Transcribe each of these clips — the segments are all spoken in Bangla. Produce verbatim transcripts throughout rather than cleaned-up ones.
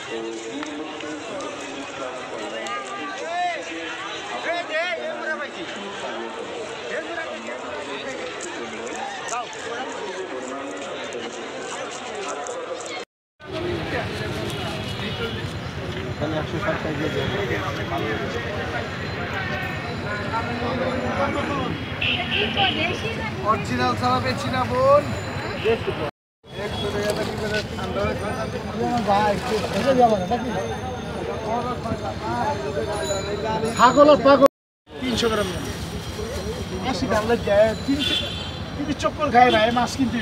একশো ষাট টাকা অরিজিনাল ছাড়া পেয়েছি না বোন তিনশো গ্রাম আশি টাকা যায় তিনশো কিন্তু চক্কর খায় না মাছ কিনতে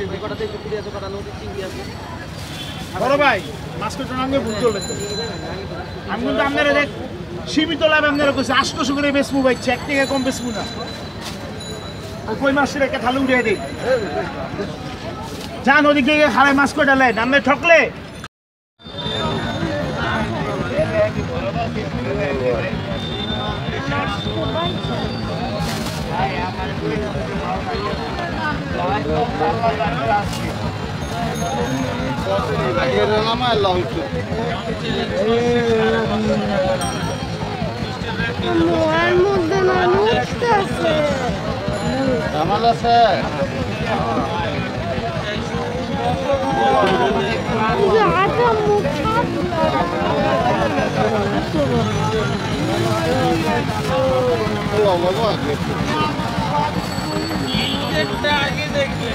বড় ভাই মাছ কেটে নামে ভুল করলেন আমি কিন্তু আপনারা দেখ সীমিত লাভ আপনারা কইছে আটশো করে বেচবো ভাই এক থেকে কম বেচবো না কই মাছের একটা থালে উড়িয়ে দিই যান ওদিকে হারাই মাছ কটা লেন আপনি ঠকলে মোয়ার মধ্যে মানুষ আছে আমার আছে আটা মুখা আগে দেখলে